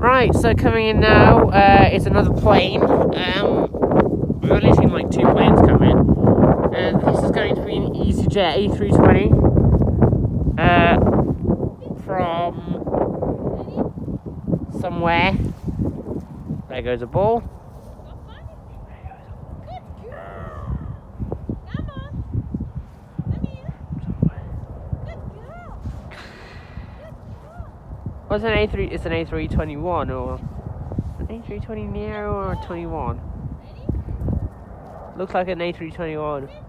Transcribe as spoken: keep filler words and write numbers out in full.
Right, so coming in now uh, is another plane. Um, we've only seen like two planes come in. And this is going to be an EasyJet A three twenty. Uh, from somewhere. There goes a ball. What's an A three? It's an A three twenty-one or an A three twenty Neo or a twenty-one. Looks like an A three twenty-one.